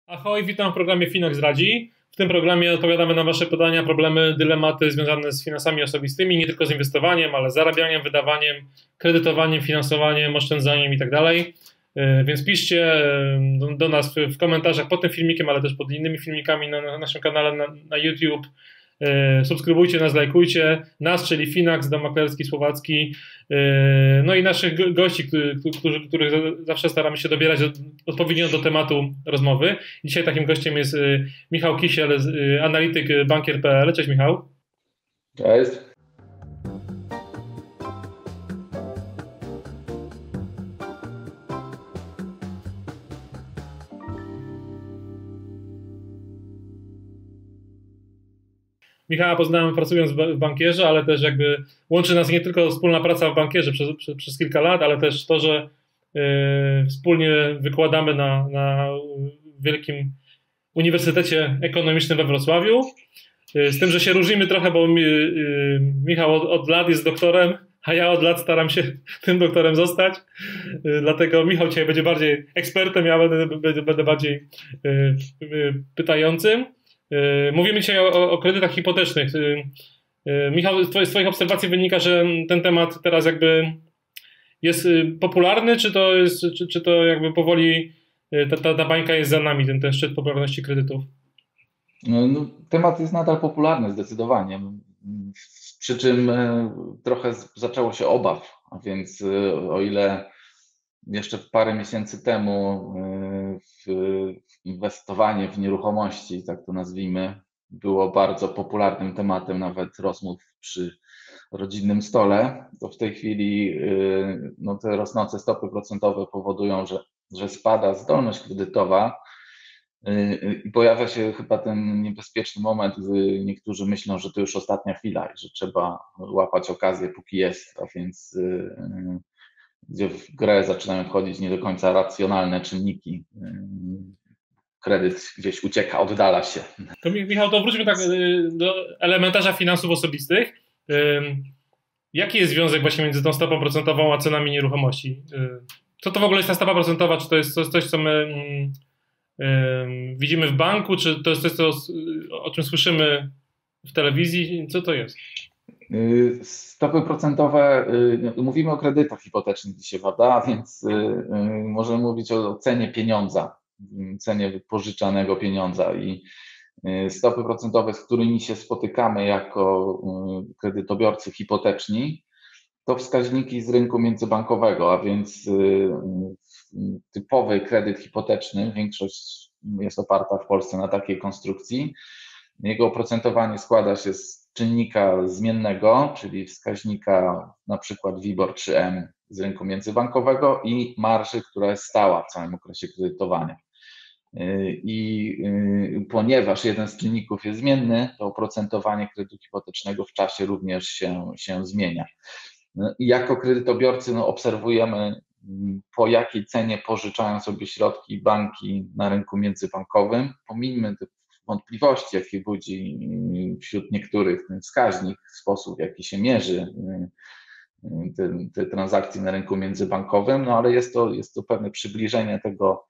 Ahoj, witam w programie Finax Radzi. W tym programie odpowiadamy na Wasze pytania, problemy, dylematy związane z finansami osobistymi, nie tylko z inwestowaniem, ale zarabianiem, wydawaniem, kredytowaniem, finansowaniem, oszczędzaniem itd. Więc piszcie do nas w komentarzach pod tym filmikiem, ale też pod innymi filmikami na naszym kanale na YouTube. Subskrybujcie nas, lajkujcie nas, czyli Finax, Dom Maklerski Słowacki, no i naszych gości, których zawsze staramy się dobierać odpowiednio do tematu rozmowy. Dzisiaj takim gościem jest Michał Kisiel, analityk bankier.pl. Cześć Michał. Cześć. Michała poznałem pracując w bankierze, ale też jakby łączy nas nie tylko wspólna praca w bankierze przez kilka lat, ale też to, że wspólnie wykładamy na Wielkim Uniwersytecie Ekonomicznym we Wrocławiu. Z tym, że się różnimy trochę, bo Michał od lat jest doktorem, a ja od lat staram się tym doktorem zostać. Dlatego Michał dzisiaj będzie bardziej ekspertem, ja będę bardziej pytającym. Mówimy dzisiaj o kredytach hipotecznych. Michał, z Twoich obserwacji wynika, że ten temat teraz jakby jest popularny, czy to jakby powoli ta bańka jest za nami, ten szczyt popularności kredytów? No, temat jest nadal popularny zdecydowanie, przy czym trochę zaczęło się obaw, a więc o ile jeszcze parę miesięcy temu inwestowanie w nieruchomości, tak to nazwijmy, było bardzo popularnym tematem nawet rozmów przy rodzinnym stole, to w tej chwili no, te rosnące stopy procentowe powodują, że spada zdolność kredytowa i pojawia się chyba ten niebezpieczny moment, gdy niektórzy myślą, że to już ostatnia chwila i że trzeba łapać okazję póki jest, a więc gdzie w grę zaczynają wchodzić nie do końca racjonalne czynniki. Kredyt gdzieś ucieka, oddala się. To Michał, to wróćmy tak do elementarza finansów osobistych. Jaki jest związek właśnie między tą stopą procentową a cenami nieruchomości? Co to w ogóle jest ta stopa procentowa? Czy to jest coś, co my widzimy w banku, czy to jest coś, o czym słyszymy w telewizji? Co to jest? Stopy procentowe, mówimy o kredytach hipotecznych dzisiaj, prawda? Więc możemy mówić o cenie pieniądza, cenie pożyczanego pieniądza i stopy procentowe, z którymi się spotykamy jako kredytobiorcy hipoteczni, to wskaźniki z rynku międzybankowego, a więc typowy kredyt hipoteczny, większość jest oparta w Polsce na takiej konstrukcji. Jego oprocentowanie składa się z czynnika zmiennego, czyli wskaźnika na przykład WIBOR czy M z rynku międzybankowego i marży, która jest stała w całym okresie kredytowania. I ponieważ jeden z czynników jest zmienny, to oprocentowanie kredytu hipotecznego w czasie również się zmienia. I jako kredytobiorcy obserwujemy, po jakiej cenie pożyczają sobie środki banki na rynku międzybankowym. Pomijmy te wątpliwości, jakie budzi wśród niektórych ten wskaźnik, sposób, w jaki się mierzy te transakcje na rynku międzybankowym, no ale jest to pewne przybliżenie tego,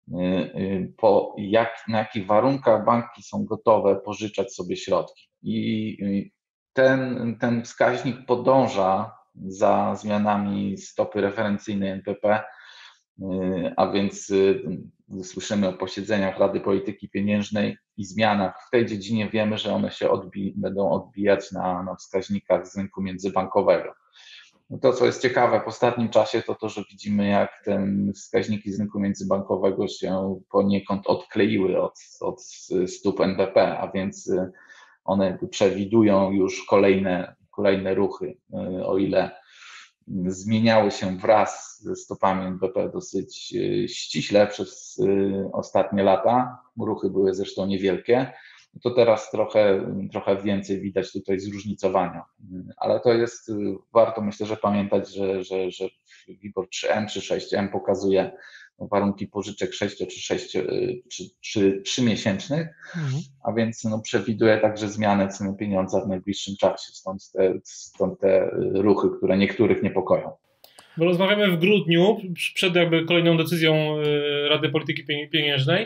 na jakich warunkach banki są gotowe pożyczać sobie środki. I ten wskaźnik podąża za zmianami stopy referencyjnej NBP, a więc słyszymy o posiedzeniach Rady Polityki Pieniężnej i zmianach w tej dziedzinie. Wiemy, że one się będą odbijać na wskaźnikach z rynku międzybankowego. To, co jest ciekawe w ostatnim czasie, to że widzimy, jak te wskaźniki z rynku międzybankowego się poniekąd odkleiły od stóp NBP, a więc one przewidują już kolejne ruchy, o ile zmieniały się wraz ze stopami NBP dosyć ściśle przez ostatnie lata. Ruchy były zresztą niewielkie. To teraz trochę więcej widać tutaj zróżnicowania. Ale to jest, warto myślę, że pamiętać, że WIBOR 3M czy 6M pokazuje warunki pożyczek 6 czy 3-miesięcznych, a więc przewiduje także zmianę ceny pieniądza w najbliższym czasie. Stąd te ruchy, które niektórych niepokoją. Bo rozmawiamy w grudniu, przed jakby kolejną decyzją Rady Polityki Pieniężnej.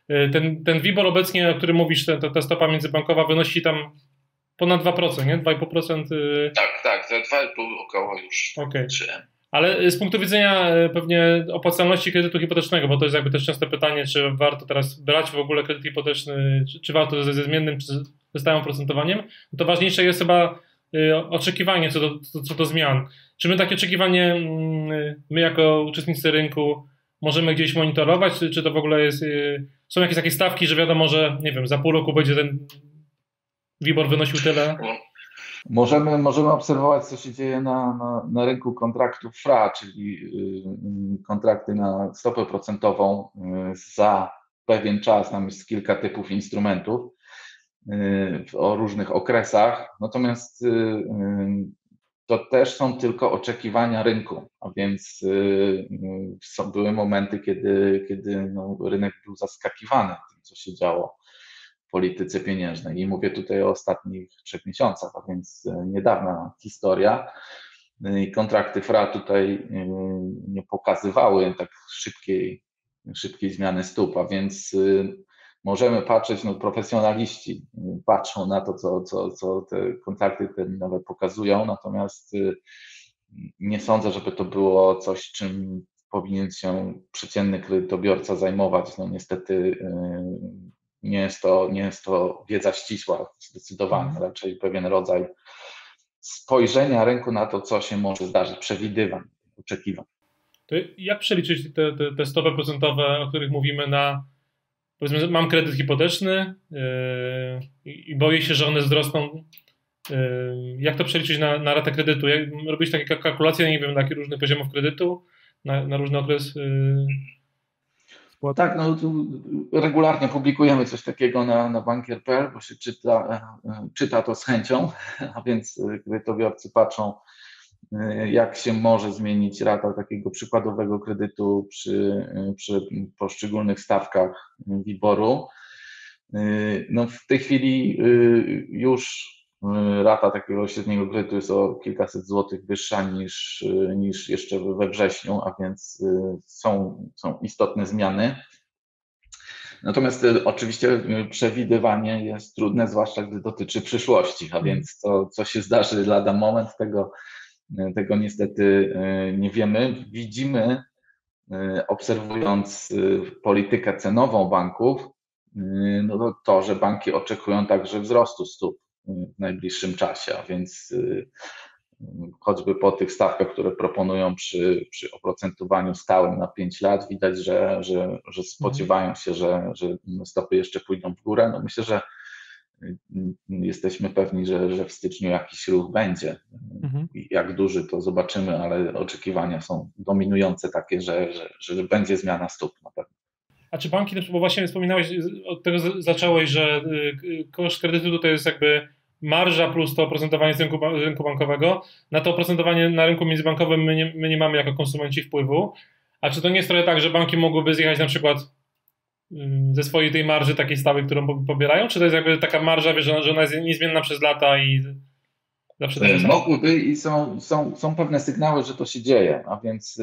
Ten WIBOR obecnie, o którym mówisz, ta stopa międzybankowa wynosi tam ponad 2%, nie? 2,5%. Tak, za 2,5 około już. Okay. 3M. Ale z punktu widzenia pewnie opłacalności kredytu hipotecznego, bo to jest jakby też częste pytanie, czy warto teraz brać w ogóle kredyt hipoteczny, czy warto ze zmiennym, czy ze stałym oprocentowaniem, to ważniejsze jest chyba oczekiwanie co do zmian. Czy my takie oczekiwanie, my jako uczestnicy rynku możemy gdzieś monitorować, czy to w ogóle jest, są jakieś takie stawki, że wiadomo, że nie wiem, za pół roku będzie ten WIBOR wynosił tyle? Możemy obserwować, co się dzieje na rynku kontraktów FRA, czyli kontrakty na stopę procentową za pewien czas. Tam jest kilka typów instrumentów o różnych okresach. Natomiast to też są tylko oczekiwania rynku, a więc były momenty, kiedy rynek był zaskakiwany tym, co się działo w polityce pieniężnej. I mówię tutaj o ostatnich 3 miesiącach, a więc niedawna historia. I kontrakty FRA tutaj nie pokazywały tak szybkiej zmiany stóp, a więc możemy patrzeć, profesjonaliści patrzą na to, co te kontrakty terminowe pokazują, natomiast nie sądzę, żeby to było coś, czym powinien się przeciętny kredytobiorca zajmować. Niestety nie jest to wiedza ścisła, zdecydowanie, raczej pewien rodzaj spojrzenia rynku na to, co się może zdarzyć, przewidywań, oczekiwań. To jak przeliczyć te stopy procentowe, o których mówimy powiedzmy, mam kredyt hipoteczny i boję się, że one wzrosną. Jak to przeliczyć na ratę kredytu? Robić takie kalkulacje, nie wiem, na jakich różnych poziomów kredytu, na różny okres? Tak, regularnie publikujemy coś takiego na bankier.pl, bo się czyta to z chęcią, a więc kredytobiorcy patrzą, jak się może zmienić rata takiego przykładowego kredytu przy poszczególnych stawkach WIBOR-u. W tej chwili już rata takiego średniego kredytu jest o kilkaset złotych wyższa niż jeszcze we wrześniu, a więc są istotne zmiany. Natomiast oczywiście przewidywanie jest trudne, zwłaszcza gdy dotyczy przyszłości, a więc to, co się zdarzy lada moment, tego niestety nie wiemy. Widzimy, obserwując politykę cenową banków, to, że banki oczekują także wzrostu stóp w najbliższym czasie, a więc choćby po tych stawkach, które proponują przy oprocentowaniu stałym na 5 lat, widać, że spodziewają się, że stopy jeszcze pójdą w górę. Myślę, że jesteśmy pewni, że w styczniu jakiś ruch będzie. Jak duży, to zobaczymy, ale oczekiwania są dominujące takie, że będzie zmiana stóp na pewno. A czy banki, bo właśnie wspominałeś, od tego zacząłeś, że koszt kredytu to jest jakby marża plus to oprocentowanie z rynku bankowego. Na to oprocentowanie na rynku międzybankowym my nie mamy jako konsumenci wpływu. A czy to nie jest trochę tak, że banki mogłyby zjechać na przykład ze swojej tej marży takiej stałej, którą pobierają? Czy to jest jakby taka marża, wiesz, że ona jest niezmienna przez lata i zawsze tak? Mogłyby i są pewne sygnały, że to się dzieje, a więc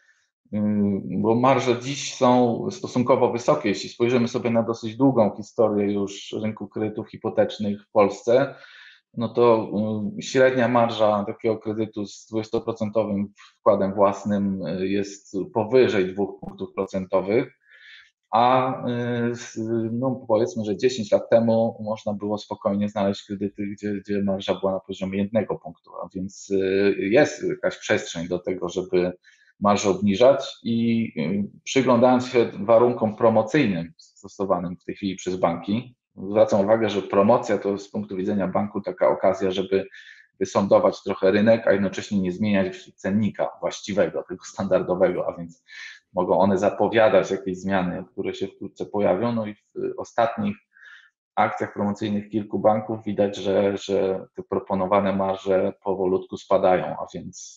bo marże dziś są stosunkowo wysokie. Jeśli spojrzymy sobie na dosyć długą historię już rynku kredytów hipotecznych w Polsce, to średnia marża takiego kredytu z 20% wkładem własnym jest powyżej 2 punktów procentowych, a powiedzmy, że 10 lat temu można było spokojnie znaleźć kredyty, gdzie marża była na poziomie 1 punktu, a więc jest jakaś przestrzeń do tego, żeby marżę obniżać i przyglądając się warunkom promocyjnym stosowanym w tej chwili przez banki, zwracam uwagę, że promocja to z punktu widzenia banku taka okazja, żeby wysądować trochę rynek, a jednocześnie nie zmieniać cennika właściwego, tego standardowego, a więc mogą one zapowiadać jakieś zmiany, które się wkrótce pojawią. I w ostatnich akcjach promocyjnych kilku banków widać, że te proponowane marże powolutku spadają, a więc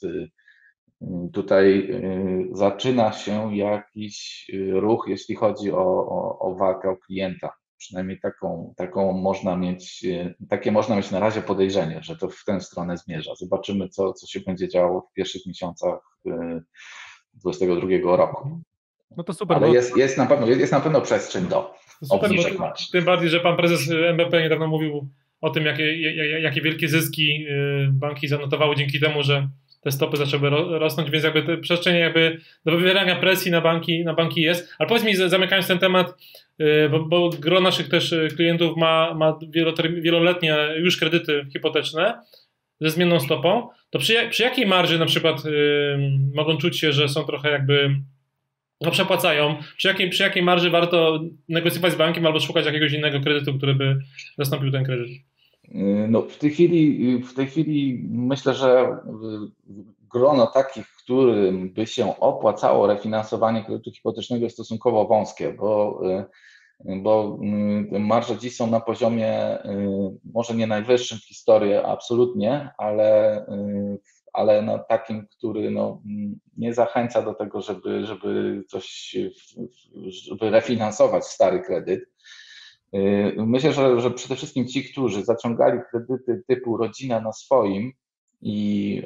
tutaj zaczyna się jakiś ruch, jeśli chodzi o walkę o klienta. Przynajmniej takie można mieć na razie podejrzenie, że to w tę stronę zmierza. Zobaczymy, co się będzie działo w pierwszych miesiącach 2022 roku. No to super. Ale jest na pewno przestrzeń do. Super, bo obniżek marż. tym bardziej, że pan prezes NBP niedawno mówił o tym, jakie wielkie zyski banki zanotowały dzięki temu, że te stopy zaczęły rosnąć, więc jakby te przestrzeń jakby do wywierania presji na banki jest. Ale powiedz mi, zamykając ten temat, bo gro naszych też klientów ma wieloletnie już kredyty hipoteczne ze zmienną stopą, to przy jakiej marży na przykład mogą czuć się, że są trochę jakby przepłacają, przy jakiej marży warto negocjować z bankiem albo szukać jakiegoś innego kredytu, który by zastąpił ten kredyt? No, w tej chwili myślę, że grono takich, którym by się opłacało refinansowanie kredytu hipotecznego jest stosunkowo wąskie, bo marże dziś są na poziomie może nie najwyższym w historii, absolutnie, ale na takim, który nie zachęca do tego, żeby żeby refinansować stary kredyt. Myślę, że przede wszystkim ci, którzy zaciągali kredyty typu rodzina na swoim i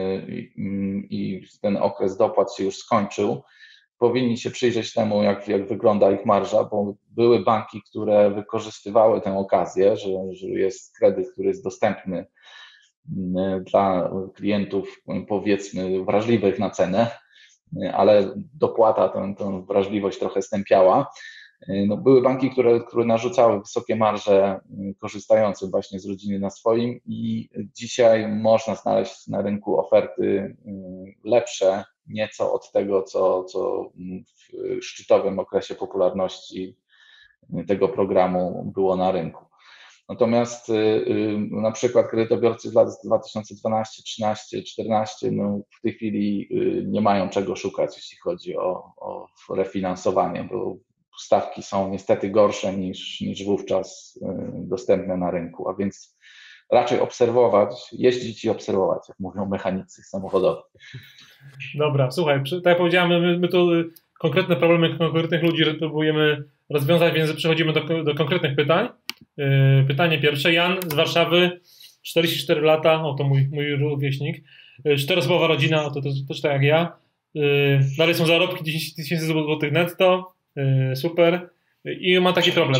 ten okres dopłat się już skończył, powinni się przyjrzeć temu, jak wygląda ich marża, bo były banki, które wykorzystywały tę okazję, że jest kredyt, który jest dostępny dla klientów, powiedzmy, wrażliwych na cenę, ale dopłata tę wrażliwość trochę stępiała. No, były banki, które narzucały wysokie marże, korzystające właśnie z rodziny na swoim, i dzisiaj można znaleźć na rynku oferty lepsze nieco od tego, co w szczytowym okresie popularności tego programu było na rynku. Natomiast na przykład kredytobiorcy z lat 2012, 13, 14 w tej chwili nie mają czego szukać, jeśli chodzi o refinansowanie, bo stawki są niestety gorsze niż wówczas dostępne na rynku, a więc raczej obserwować, jeździć i obserwować, jak mówią mechanicy samochodowi. Dobra, słuchaj, tak jak powiedziałem, my tu konkretne problemy konkretnych ludzi próbujemy rozwiązać, więc przechodzimy do konkretnych pytań. Pytanie pierwsze. Jan z Warszawy, 44 lata, to mój rówieśnik, 4-osobowa rodzina, to też tak jak ja. Dalej są zarobki 10 tysięcy złotych netto, super. I ma taki problem.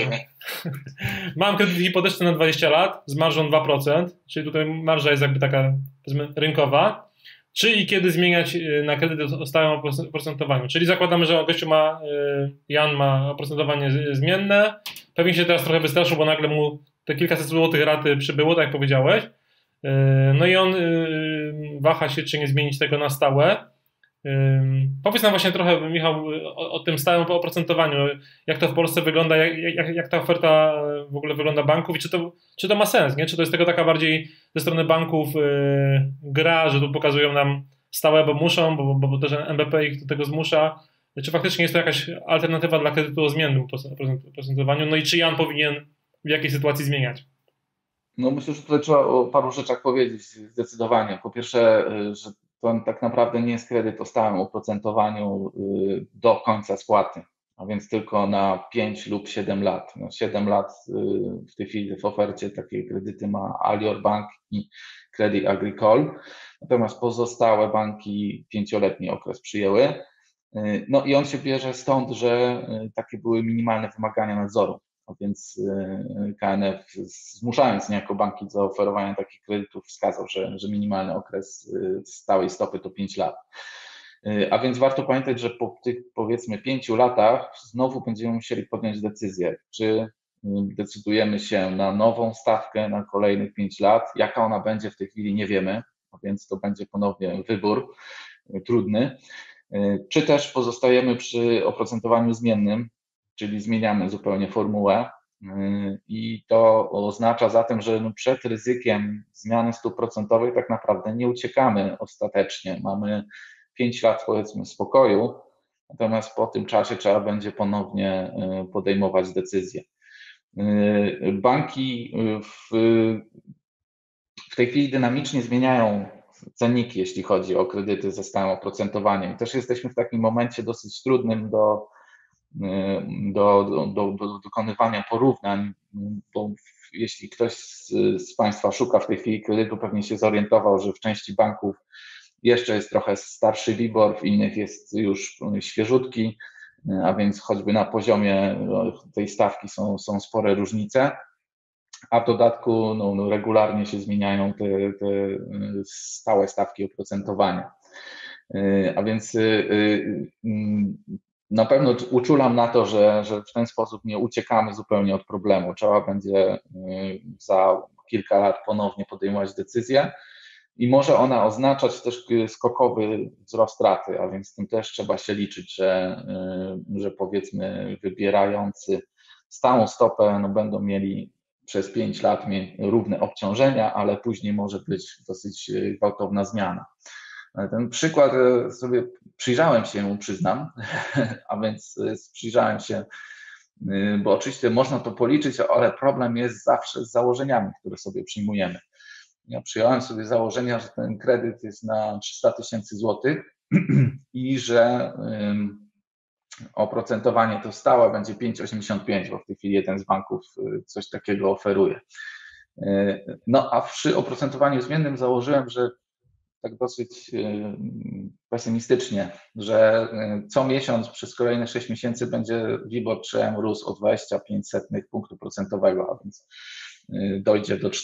Mam kredyt hipoteczny na 20 lat z marżą 2%, czyli tutaj marża jest jakby taka, powiedzmy, rynkowa. Czy i kiedy zmieniać na kredyt o stałym oprocentowaniu? Czyli zakładamy, że gościu Jan ma oprocentowanie zmienne. Pewnie się teraz trochę wystraszył, bo nagle mu te kilkaset złotych raty przybyło, tak jak powiedziałeś. No i on waha się, czy nie zmienić tego na stałe. Powiedz nam właśnie trochę, Michał, o tym stałym oprocentowaniu. Jak to w Polsce wygląda, jak ta oferta w ogóle wygląda banków i czy to ma sens, nie? Czy to jest tego taka bardziej ze strony banków gra, że tu pokazują nam stałe, bo muszą, bo też NBP ich do tego zmusza. Czy faktycznie jest to jakaś alternatywa dla kredytu o zmiennym oprocentowaniu? No i czy Jan powinien w jakiej sytuacji zmieniać? No myślę, że tutaj trzeba o paru rzeczach powiedzieć zdecydowanie. Po pierwsze, że to tak naprawdę nie jest kredyt o stałym oprocentowaniu do końca spłaty, a więc tylko na 5 lub 7 lat. 7 lat w tej chwili w ofercie takie kredyty ma Alior Bank i Crédit Agricole, natomiast pozostałe banki 5-letni okres przyjęły. No i on się bierze stąd, że takie były minimalne wymagania nadzoru. A więc KNF, zmuszając niejako banki do oferowania takich kredytów, wskazał, że minimalny okres stałej stopy to 5 lat. A więc warto pamiętać, że po tych, powiedzmy, 5 latach znowu będziemy musieli podjąć decyzję, czy decydujemy się na nową stawkę na kolejnych 5 lat. Jaka ona będzie, w tej chwili nie wiemy, a więc to będzie ponownie wybór trudny. Czy też pozostajemy przy oprocentowaniu zmiennym, czyli zmieniamy zupełnie formułę, i to oznacza zatem, że przed ryzykiem zmiany stóp procentowych tak naprawdę nie uciekamy ostatecznie. Mamy 5 lat, powiedzmy, spokoju, natomiast po tym czasie trzeba będzie ponownie podejmować decyzje. Banki w tej chwili dynamicznie zmieniają cenniki, jeśli chodzi o kredyty ze stałym oprocentowaniem. Też jesteśmy w takim momencie dosyć trudnym do dokonywania porównań, bo jeśli ktoś z Państwa szuka w tej chwili kredytu, pewnie się zorientował, że w części banków jeszcze jest trochę starszy WIBOR, w innych jest już świeżutki. a więc choćby na poziomie tej stawki są spore różnice, a w dodatku regularnie się zmieniają te stałe stawki oprocentowania. A więc na pewno uczulam na to, że w ten sposób nie uciekamy zupełnie od problemu. Trzeba będzie za kilka lat ponownie podejmować decyzję i może ona oznaczać też skokowy wzrost raty, a więc z tym też trzeba się liczyć, że powiedzmy wybierający stałą stopę będą mieli przez 5 lat równe obciążenia, ale później może być dosyć gwałtowna zmiana. Ten przykład sobie przyjrzałem się mu, przyznam, a więc przyjrzałem się, bo oczywiście można to policzyć, ale problem jest zawsze z założeniami, które sobie przyjmujemy. Ja przyjąłem sobie założenia, że ten kredyt jest na 300 000 złotych i że oprocentowanie to stałe będzie 5,85, bo w tej chwili jeden z banków coś takiego oferuje. No a przy oprocentowaniu zmiennym założyłem, że tak dosyć pesymistycznie, że co miesiąc przez kolejne 6 miesięcy będzie WIBOR 3M rósł o 0,25 punktu procentowego, a więc dojdzie do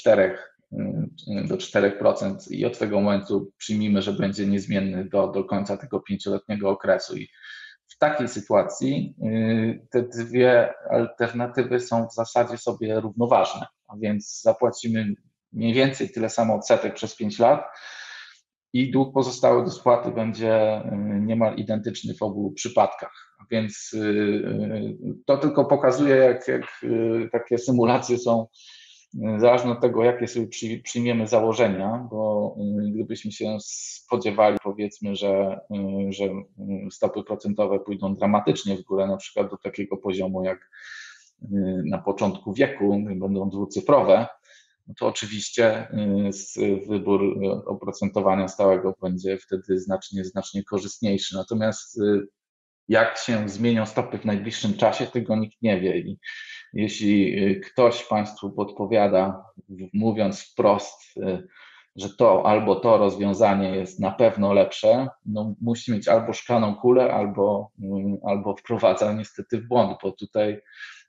4% i od tego momentu przyjmijmy, że będzie niezmienny do końca tego 5-letniego okresu. I w takiej sytuacji te dwie alternatywy są w zasadzie sobie równoważne, a więc zapłacimy mniej więcej tyle samo odsetek przez 5 lat i dług pozostały do spłaty będzie niemal identyczny w obu przypadkach. Więc to tylko pokazuje, jak takie symulacje są zależne od tego, jakie sobie przyjmiemy założenia, bo gdybyśmy się spodziewali, powiedzmy, że stopy procentowe pójdą dramatycznie w górę, na przykład do takiego poziomu jak na początku wieku, będą dwucyfrowe, no to oczywiście wybór oprocentowania stałego będzie wtedy znacznie korzystniejszy. Natomiast jak się zmienią stopy w najbliższym czasie, tego nikt nie wie. I jeśli ktoś Państwu podpowiada, mówiąc wprost, że to albo to rozwiązanie jest na pewno lepsze, no musi mieć albo szklaną kulę, albo wprowadza niestety w błąd, bo tutaj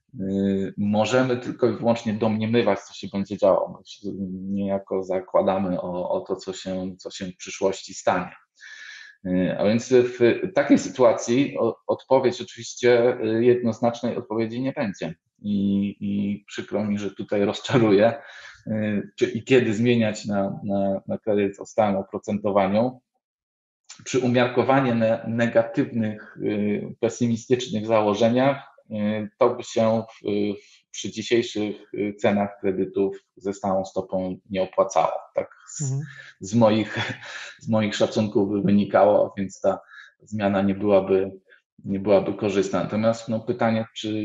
możemy tylko i wyłącznie domniemywać, co się będzie działo. My niejako zakładamy o to, co się w przyszłości stanie. A więc w takiej sytuacji odpowiedź oczywiście jednoznacznej odpowiedzi nie będzie. I przykro mi, że tutaj rozczaruję, czy i kiedy zmieniać na kredyt o stałym oprocentowaniu. Przy umiarkowanie negatywnych, pesymistycznych założeniach to by się przy dzisiejszych cenach kredytów ze stałą stopą nie opłacało. Tak z moich szacunków by wynikało, więc ta zmiana nie byłaby korzystna. Natomiast pytanie,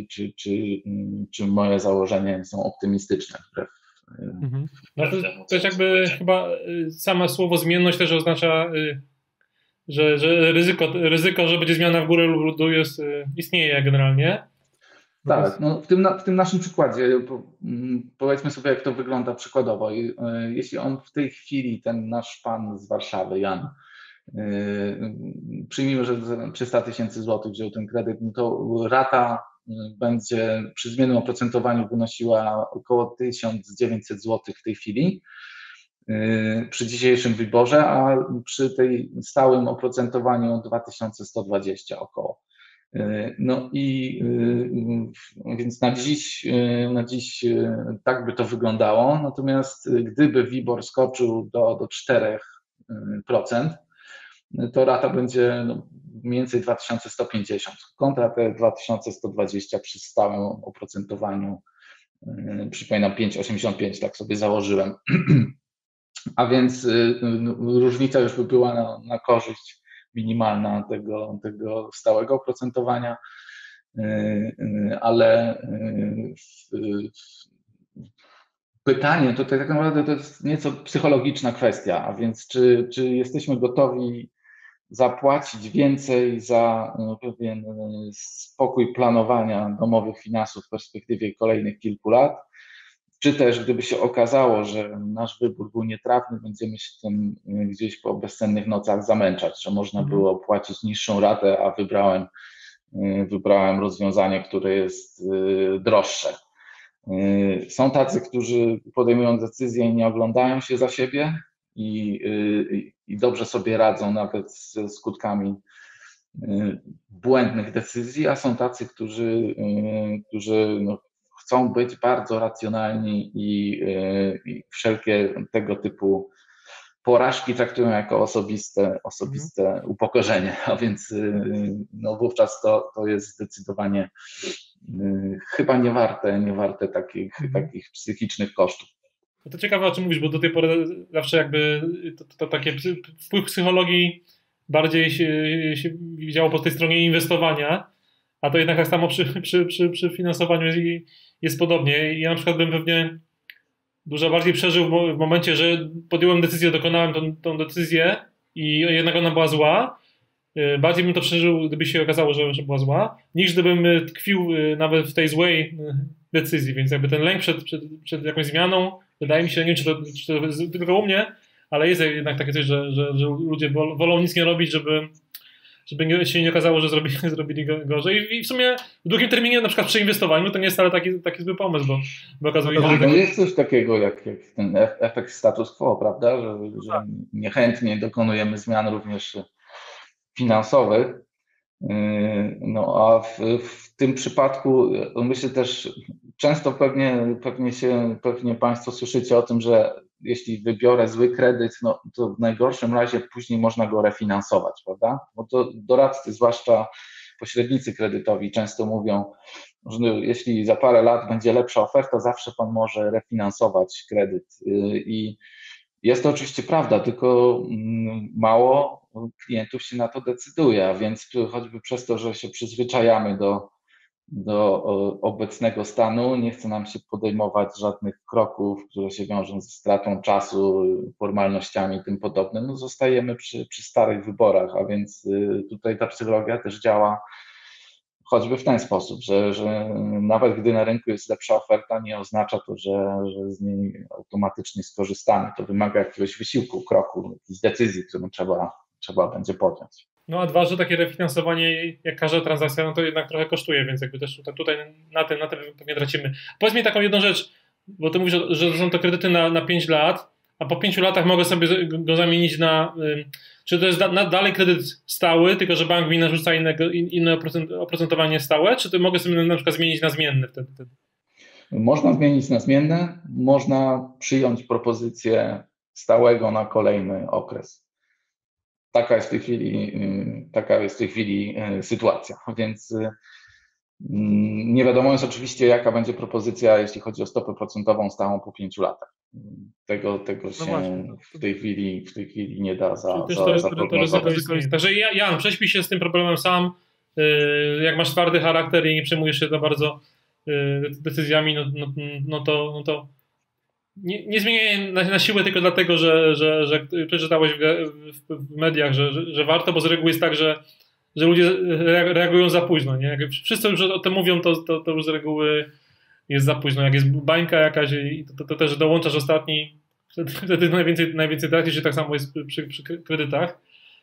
czy moje założenia są optymistyczne wbrew. No to jest jakby chyba samo słowo zmienność też oznacza, że ryzyko, że będzie zmiana w górę lub w dół istnieje generalnie. Tak, no w tym naszym przykładzie, powiedzmy sobie, jak to wygląda przykładowo. Jeśli on w tej chwili, ten nasz pan z Warszawy, Jan, przyjmijmy, że 300 000 złotych wziął ten kredyt, no to rata będzie przy zmiennym oprocentowaniu wynosiła około 1900 złotych w tej chwili przy dzisiejszym wyborze, a przy tej stałym oprocentowaniu 2120 około. No i więc na dziś tak by to wyglądało, natomiast gdyby WIBOR skoczył do 4%, to rata będzie mniej więcej 2150 kontra te 2120 przy stałym oprocentowaniu, przypominam 5,85, tak sobie założyłem. A więc różnica już by była na korzyść minimalna tego stałego oprocentowania, ale pytanie tutaj tak naprawdę to jest nieco psychologiczna kwestia, a więc czy jesteśmy gotowi zapłacić więcej za pewien spokój planowania domowych finansów w perspektywie kolejnych kilku lat, czy też gdyby się okazało, że nasz wybór był nietrafny, będziemy się tym gdzieś po bezsennych nocach zamęczać, że można było płacić niższą ratę, a wybrałem wybrałem rozwiązanie, które jest droższe. Są tacy, którzy podejmują decyzje i nie oglądają się za siebie i dobrze sobie radzą nawet ze skutkami błędnych decyzji, a są tacy, którzy no, chcą być bardzo racjonalni i wszelkie tego typu porażki traktują jako osobiste upokorzenie, a więc no, wówczas to jest zdecydowanie chyba nie warte takich psychicznych kosztów. No to ciekawe, o czym mówisz, bo do tej pory zawsze jakby to takie wpływ psychologii bardziej się widziało po tej stronie inwestowania, a to jednak tak samo przy finansowaniu jest podobnie. Ja na przykład bym pewnie dużo bardziej przeżył w momencie, że podjąłem decyzję, dokonałem tą decyzję i jednak ona była zła. Bardziej bym to przeżył, gdyby się okazało, że była zła, niż gdybym tkwił nawet w tej złej decyzji. Więc jakby ten lęk przed jakąś zmianą, wydaje mi się, nie wiem, czy to jest tylko u mnie, ale jest jednak takie coś, że ludzie wolą nic nie robić, żeby się nie okazało, że zrobili gorzej. I w sumie w długim terminie, na przykład przy inwestowaniu, to nie jest wcale taki zły pomysł, bo okazuje się, że... Jest coś takiego jak ten efekt status quo, prawda, że niechętnie dokonujemy zmian również finansowych. No a w tym przypadku myślę też, często pewnie Państwo słyszycie o tym, że jeśli wybiorę zły kredyt, no to w najgorszym razie później można go refinansować, prawda? Bo to doradcy, zwłaszcza pośrednicy kredytowi, często mówią, że jeśli za parę lat będzie lepsza oferta, zawsze Pan może refinansować kredyt. I jest to oczywiście prawda, tylko mało klientów się na to decyduje, a więc choćby przez to, że się przyzwyczajamy do obecnego stanu, nie chce nam się podejmować żadnych kroków, które się wiążą ze stratą czasu, formalnościami i tym podobnym, no zostajemy przy starych wyborach, a więc tutaj ta psychologia też działa choćby w ten sposób, że nawet gdy na rynku jest lepsza oferta, nie oznacza to, że z niej automatycznie skorzystamy. To wymaga jakiegoś wysiłku, kroku, jakiejś decyzji, którą trzeba będzie podjąć. No a dwa, że takie refinansowanie, jak każda transakcja, no to jednak trochę kosztuje, więc jakby też tutaj na tym pewnie tracimy. Powiedz mi taką jedną rzecz, bo ty mówisz, że są to kredyty na 5 lat, a po 5 latach mogę sobie go zamienić na... Czy to jest dalej kredyt stały, tylko że bank mi narzuca inne oprocentowanie stałe, czy to mogę sobie na przykład zmienić na zmienny wtedy? Można zmienić na zmienne, można przyjąć propozycję stałego na kolejny okres. Taka jest w tej chwili sytuacja, więc nie wiadomo jest oczywiście, jaka będzie propozycja, jeśli chodzi o stopę procentową stałą po 5 latach. Tego się w tej chwili nie da zaprognozować. Także Jan, prześpij się z tym problemem sam. Jak masz twardy charakter i nie przejmujesz się za bardzo decyzjami, no to nie zmieniaj na siłę tylko dlatego, że przeczytałeś w mediach, że warto, bo z reguły jest tak, że ludzie reagują za późno. Nie? Jak wszyscy już o tym mówią, to już z reguły jest za późno. Jak jest bańka jakaś, to też dołączasz ostatni, wtedy najwięcej tracisz, i tak samo jest przy kredytach.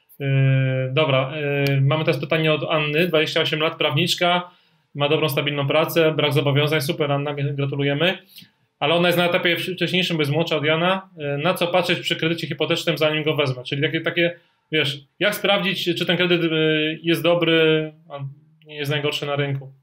Dobra, mamy teraz pytanie od Anny, 28 lat, prawniczka, ma dobrą, stabilną pracę, brak zobowiązań. Super, Anna, gratulujemy. Ale ona jest na etapie wcześniejszym, bo jest młodsza od Jana. Na co patrzeć przy kredycie hipotecznym, zanim go wezmę? Czyli takie, wiesz, jak sprawdzić, czy ten kredyt jest dobry, a nie jest najgorszy na rynku?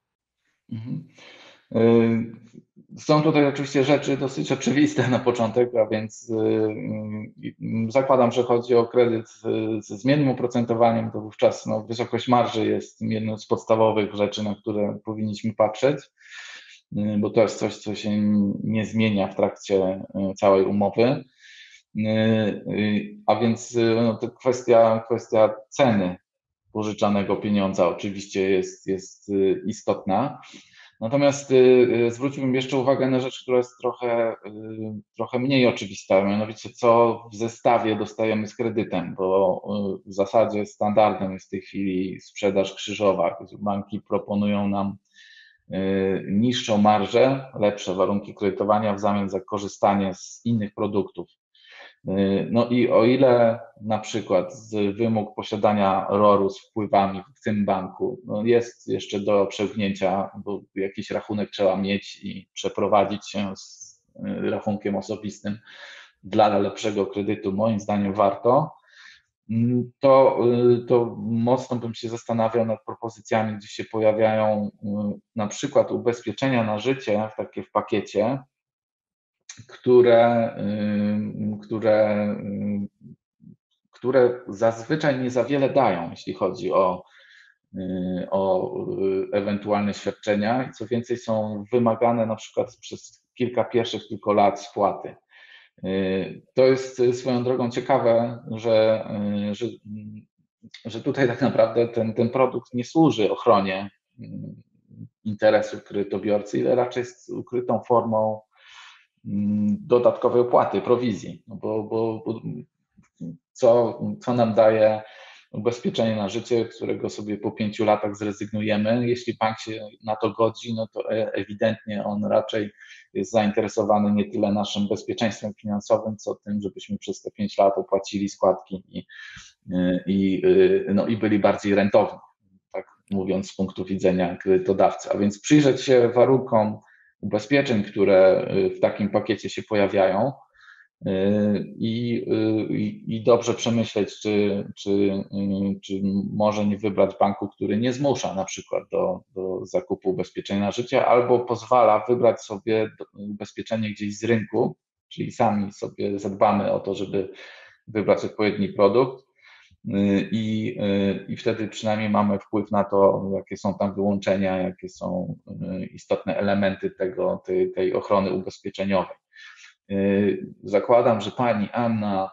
Są tutaj oczywiście rzeczy dosyć oczywiste na początek, a więc zakładam, że chodzi o kredyt ze zmiennym oprocentowaniem, to wówczas wysokość marży jest jedną z podstawowych rzeczy, na które powinniśmy patrzeć, bo to jest coś, co się nie zmienia w trakcie całej umowy. A więc to kwestia ceny pożyczanego pieniądza oczywiście jest istotna. Natomiast zwróciłbym jeszcze uwagę na rzecz, która jest trochę mniej oczywista, mianowicie co w zestawie dostajemy z kredytem, bo w zasadzie standardem jest w tej chwili sprzedaż krzyżowa, gdzie banki proponują nam niższą marżę, lepsze warunki kredytowania w zamian za korzystanie z innych produktów. No i o ile na przykład wymóg posiadania ROR-u z wpływami w tym banku no jest jeszcze do przełknięcia, bo jakiś rachunek trzeba mieć i przeprowadzić się z rachunkiem osobistym dla lepszego kredytu, moim zdaniem warto, to mocno bym się zastanawiał nad propozycjami, gdzie się pojawiają na przykład ubezpieczenia na życie, takie w pakiecie, które zazwyczaj nie za wiele dają, jeśli chodzi o ewentualne świadczenia i co więcej są wymagane na przykład przez kilka pierwszych tylko lat spłaty. To jest swoją drogą ciekawe, że tutaj tak naprawdę ten produkt nie służy ochronie interesu kredytobiorcy, ile raczej jest ukrytą formą dodatkowej opłaty, prowizji, bo co nam daje ubezpieczenie na życie, którego sobie po 5 latach zrezygnujemy. Jeśli bank się na to godzi, no to ewidentnie on raczej jest zainteresowany nie tyle naszym bezpieczeństwem finansowym, co tym, żebyśmy przez te 5 lat opłacili składki i byli bardziej rentowni, tak mówiąc z punktu widzenia kredytodawcy. A więc przyjrzeć się warunkom ubezpieczeń, które w takim pakiecie się pojawiają, i dobrze przemyśleć, czy może nie wybrać banku, który nie zmusza na przykład do zakupu ubezpieczenia na życie, albo pozwala wybrać sobie ubezpieczenie gdzieś z rynku, czyli sami sobie zadbamy o to, żeby wybrać odpowiedni produkt i wtedy przynajmniej mamy wpływ na to, jakie są tam wyłączenia, jakie są istotne elementy tej ochrony ubezpieczeniowej. Zakładam, że pani Anna,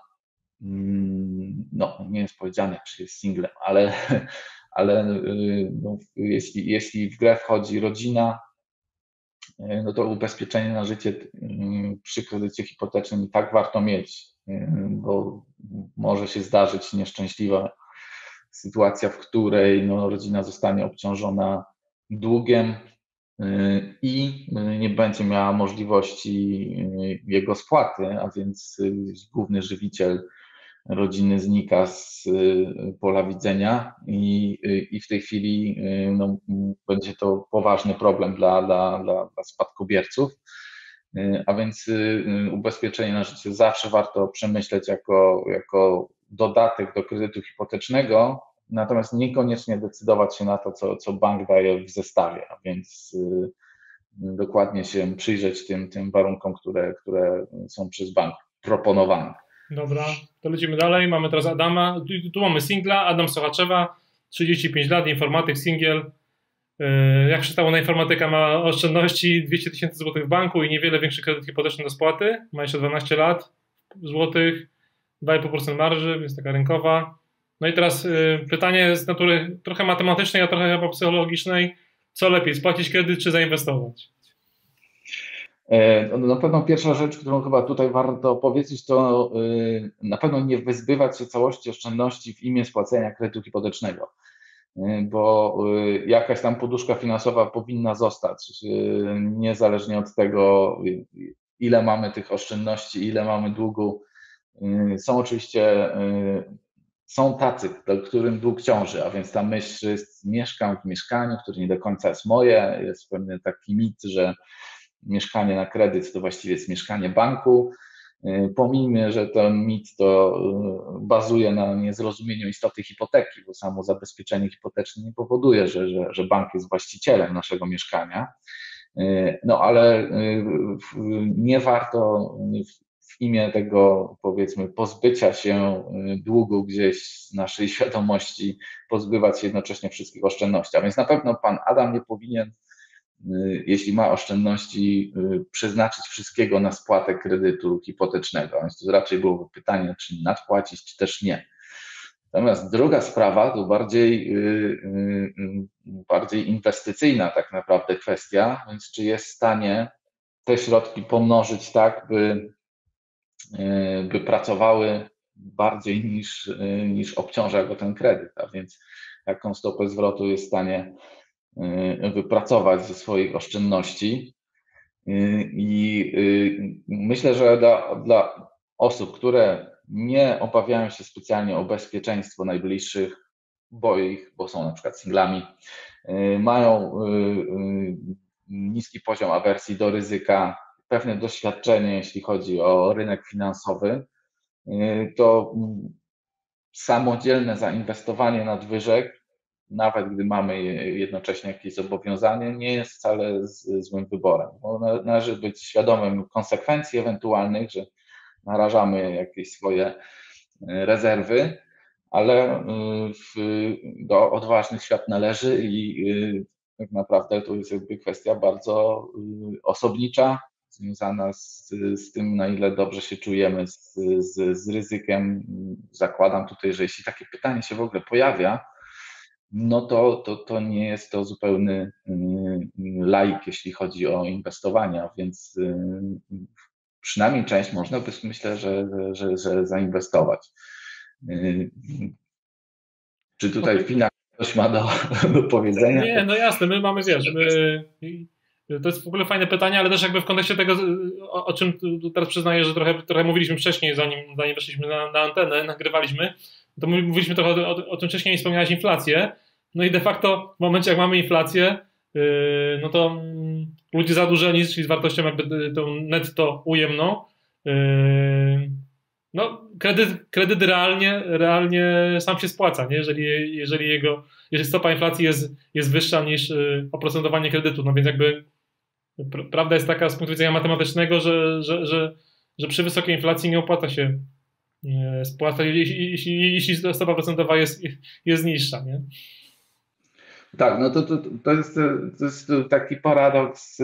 no nie jest powiedziane, czy jest singlem, ale no, jeśli w grę wchodzi rodzina, no to ubezpieczenie na życie przy kredycie hipotecznym i tak warto mieć, bo może się zdarzyć nieszczęśliwa sytuacja, w której no, rodzina zostanie obciążona długiem i nie będzie miała możliwości jego spłaty, a więc główny żywiciel rodziny znika z pola widzenia i w tej chwili no, będzie to poważny problem dla spadkobierców. A więc ubezpieczenie na życie zawsze warto przemyśleć jako dodatek do kredytu hipotecznego, natomiast niekoniecznie decydować się na to, co bank daje w zestawie, a więc dokładnie się przyjrzeć tym warunkom, które są przez bank proponowane. Dobra, to lecimy dalej. Mamy teraz Adama. Tu mamy singla, Adam Sochaczewa, 35 lat, informatyk, singiel. Jak przystało na informatyka, ma oszczędności 200 000 złotych w banku i niewiele większy kredyt hipoteczny do spłaty. Ma jeszcze 12 lat złotych, 2,5% marży, więc taka rynkowa. No i teraz pytanie z natury trochę matematycznej, a trochę chyba psychologicznej. Co lepiej, spłacić kredyt czy zainwestować? Na pewno pierwsza rzecz, którą chyba tutaj warto powiedzieć, to na pewno nie wyzbywać się całości oszczędności w imię spłacenia kredytu hipotecznego, bo jakaś tam poduszka finansowa powinna zostać, niezależnie od tego, ile mamy tych oszczędności, ile mamy długu. Są oczywiście tacy, którym dług ciąży, a więc ta myśl, że mieszkam w mieszkaniu, które nie do końca jest moje, jest pewien taki mit, że mieszkanie na kredyt to właściwie jest mieszkanie banku. Pomijmy, że ten mit to bazuje na niezrozumieniu istoty hipoteki, bo samo zabezpieczenie hipoteczne nie powoduje, że bank jest właścicielem naszego mieszkania. No ale nie warto w imię tego, powiedzmy, pozbycia się długu gdzieś z naszej świadomości, pozbywać się jednocześnie wszystkich oszczędności. A więc na pewno pan Adam nie powinien, jeśli ma oszczędności, przeznaczyć wszystkiego na spłatę kredytu hipotecznego. Więc to raczej byłoby pytanie, czy nadpłacić, czy też nie. Natomiast druga sprawa to bardziej inwestycyjna tak naprawdę kwestia, więc czy jest w stanie te środki pomnożyć tak, by pracowały bardziej niż obciąża go ten kredyt, a więc jaką stopę zwrotu jest w stanie wypracować ze swoich oszczędności. I myślę, że osób, które nie obawiają się specjalnie o bezpieczeństwo najbliższych, bo są na przykład singlami, mają niski poziom awersji do ryzyka, pewne doświadczenie, jeśli chodzi o rynek finansowy, to samodzielne zainwestowanie nadwyżek, nawet gdy mamy jednocześnie jakieś zobowiązanie, nie jest wcale złym wyborem. Bo należy być świadomym konsekwencji ewentualnych, że narażamy jakieś swoje rezerwy, ale do odważnych świat należy i tak naprawdę to jest jakby kwestia bardzo osobnicza, związana z tym, na ile dobrze się czujemy z ryzykiem. Zakładam tutaj, że jeśli takie pytanie się w ogóle pojawia, no to nie jest to zupełny laik, jeśli chodzi o inwestowania, więc przynajmniej część można by, myślę, że zainwestować. Czy tutaj Fina coś ma do powiedzenia? Nie, no jasne, my mamy, wiesz, to jest w ogóle fajne pytanie, ale też jakby w kontekście tego, o czym teraz przyznaję, że trochę mówiliśmy wcześniej, zanim weszliśmy na antenę, nagrywaliśmy, to mówiliśmy trochę o tym wcześniej, wspomniałeś inflację, no i de facto w momencie, jak mamy inflację, no to ludzie zadłużeni, czyli z wartością jakby tą netto ujemną, no kredyt realnie sam się spłaca, nie? Jeżeli stopa inflacji jest wyższa niż oprocentowanie kredytu, no więc jakby prawda jest taka z punktu widzenia matematycznego, że przy wysokiej inflacji nie opłaca się spłacać, jeśli stopa procentowa jest niższa, nie? Tak, no to jest taki paradoks,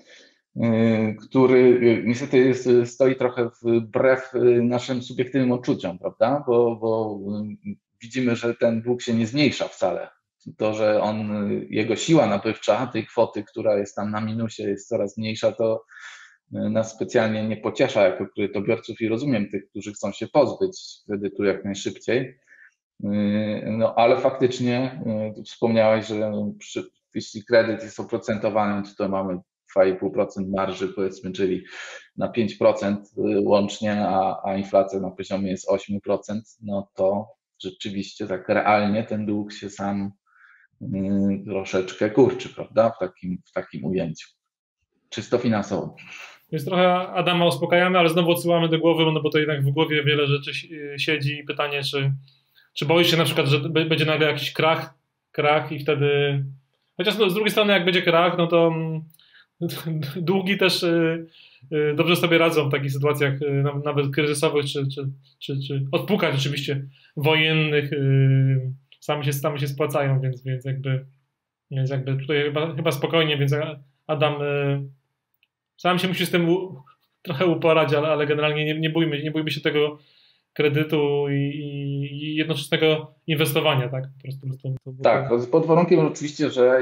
który niestety stoi trochę wbrew naszym subiektywnym odczuciom, prawda? Bo widzimy, że ten dług się nie zmniejsza wcale. To, że jego siła nabywcza tej kwoty, która jest tam na minusie, jest coraz mniejsza, to nas specjalnie nie pociesza jako kredytobiorców i rozumiem tych, którzy chcą się pozbyć kredytu jak najszybciej. No ale faktycznie wspomniałeś, że jeśli kredyt jest oprocentowany, to mamy 2,5% marży, powiedzmy, czyli na 5% łącznie, a inflacja na poziomie jest 8%, no to rzeczywiście tak realnie ten dług się sam troszeczkę kurczy, prawda, w takim ujęciu, czysto finansowo. Więc trochę Adama uspokajamy, ale znowu odsyłamy do głowy, no bo to jednak w głowie wiele rzeczy siedzi i pytanie, czy boisz się na przykład, że będzie nagle jakiś krach i wtedy... Chociaż no, z drugiej strony jak będzie krach, no to długi też dobrze sobie radzą w takich sytuacjach nawet kryzysowych, czy odpukać oczywiście wojennych, sami się spłacają, więc jakby tutaj chyba spokojnie, więc Adam sam się musi z tym trochę uporać, ale generalnie nie bójmy się tego kredytu i jednoczesnego inwestowania, tak? Po prostu. Tak, pod warunkiem oczywiście, że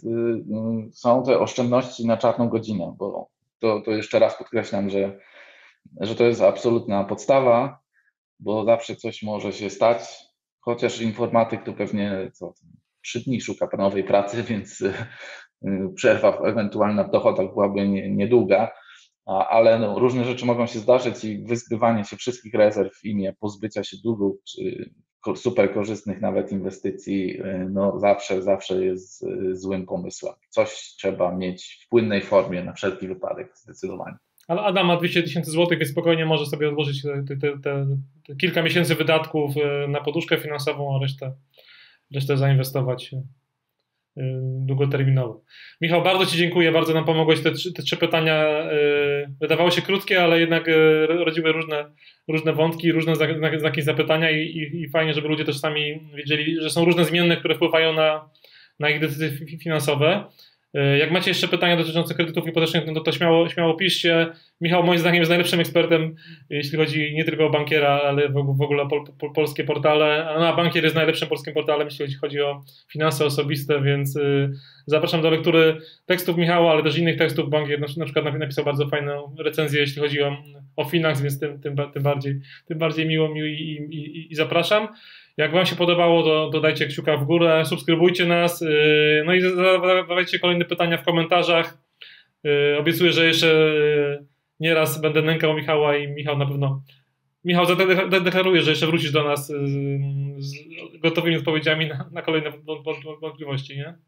są te oszczędności na czarną godzinę, bo to jeszcze raz podkreślam, że to jest absolutna podstawa, bo zawsze coś może się stać, chociaż informatyk to pewnie 3 dni szuka nowej pracy, więc przerwa ewentualna w dochodach byłaby niedługa, ale no, różne rzeczy mogą się zdarzyć i wyzbywanie się wszystkich rezerw w imię pozbycia się długów, czy super korzystnych nawet inwestycji, no zawsze jest złym pomysłem. Coś trzeba mieć w płynnej formie na wszelki wypadek, zdecydowanie. Ale Adam ma 200 000 złotych, więc spokojnie może sobie odłożyć te kilka miesięcy wydatków na poduszkę finansową, a resztę zainwestować długoterminowo. Michał, bardzo Ci dziękuję, bardzo nam pomogłeś. Te 3 pytania wydawały się krótkie, ale jednak rodziły różne wątki, różne znaki zapytania i fajnie, żeby ludzie też sami wiedzieli, że są różne zmienne, które wpływają na ich decyzje finansowe. Jak macie jeszcze pytania dotyczące kredytów hipotecznych, no to śmiało piszcie. Michał moim zdaniem jest najlepszym ekspertem, jeśli chodzi nie tylko o bankiera, ale w ogóle o polskie portale. A bankier jest najlepszym polskim portalem, jeśli chodzi o finanse osobiste, więc zapraszam do lektury tekstów Michała, ale też innych tekstów. Bankier na przykład napisał bardzo fajną recenzję, jeśli chodzi o finans, więc tym bardziej miło i zapraszam. Jak Wam się podobało, to dajcie kciuka w górę, subskrybujcie nas, no i zadawajcie kolejne pytania w komentarzach. Obiecuję, że jeszcze nieraz będę nękał Michała i Michał na pewno Michał deklaruje, że jeszcze wrócisz do nas z gotowymi odpowiedziami na kolejne wątpliwości, nie?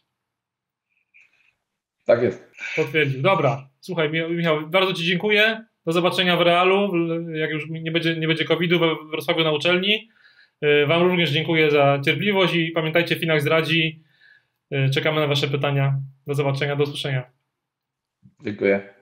Tak jest. Potwierdził. Dobra. Słuchaj, Michał, bardzo Ci dziękuję. Do zobaczenia w realu, jak już nie będzie COVID-u we Wrocławiu na uczelni. Wam również dziękuję za cierpliwość i pamiętajcie, Finax zdradzi. Czekamy na Wasze pytania. Do zobaczenia, do usłyszenia. Dziękuję.